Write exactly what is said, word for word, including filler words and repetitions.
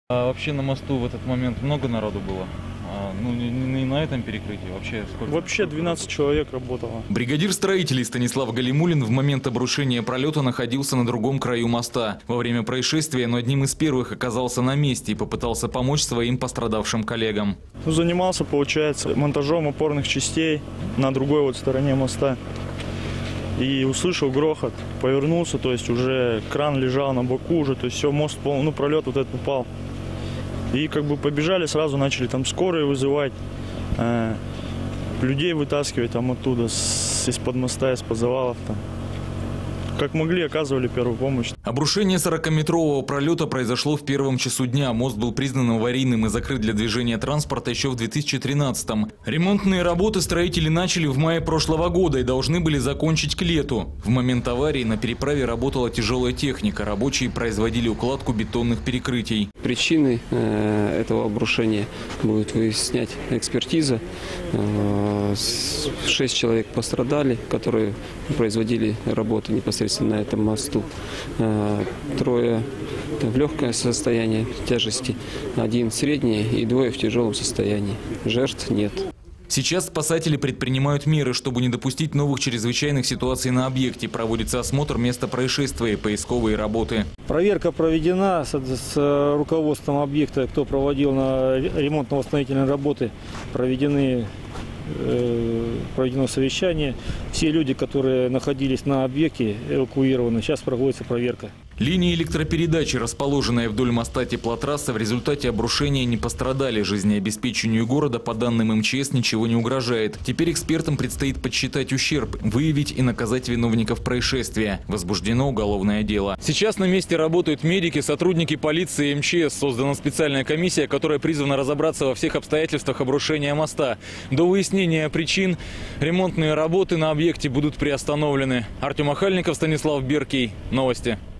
А вообще на мосту в этот момент много народу было? А, ну, не, не на этом перекрытии, вообще сколько? Вообще двенадцать человек работало. Бригадир строителей Станислав Галимулин в момент обрушения пролета находился на другом краю моста. Во время происшествия он одним из первых оказался на месте и попытался помочь своим пострадавшим коллегам. Ну, занимался, получается, монтажом опорных частей на другой вот стороне моста. И услышал грохот, повернулся, то есть уже кран лежал на боку уже, то есть все, мост, ну, пролет вот этот упал. И как бы побежали, сразу начали там скорые вызывать, э, людей вытаскивать там оттуда, из-под моста, из-под завалов там. Как могли, оказывали первую помощь. Обрушение сорокаметрового пролета произошло в первом часу дня. Мост был признан аварийным и закрыт для движения транспорта еще в две тысячи тринадцатом. Ремонтные работы строители начали в мае прошлого года и должны были закончить к лету. В момент аварии на переправе работала тяжелая техника. Рабочие производили укладку бетонных перекрытий. Причины э, этого обрушения будет выяснять экспертиза. Э, шесть человек пострадали, которые производили работы непосредственно на этом мосту. Трое в легкое состояние тяжести, один среднее и двое в тяжелом состоянии. Жертв нет. Сейчас спасатели предпринимают меры, чтобы не допустить новых чрезвычайных ситуаций на объекте. Проводится осмотр места происшествия и поисковые работы. Проверка проведена с, с руководством объекта, кто проводил на ремонтно-восстановительные работы. Проведены проведено совещание. Все люди, которые находились на объекте, эвакуированы. Сейчас проводится проверка. Линии электропередачи, расположенные вдоль моста теплотрассы, в результате обрушения не пострадали. Жизнеобеспечению города, по данным эм че эс, ничего не угрожает. Теперь экспертам предстоит подсчитать ущерб, выявить и наказать виновников происшествия. Возбуждено уголовное дело. Сейчас на месте работают медики, сотрудники полиции и эм че эс. Создана специальная комиссия, которая призвана разобраться во всех обстоятельствах обрушения моста. До выяснения причин ремонтные работы на объекте будут приостановлены. Артем Ахальников, Станислав Беркий. Новости.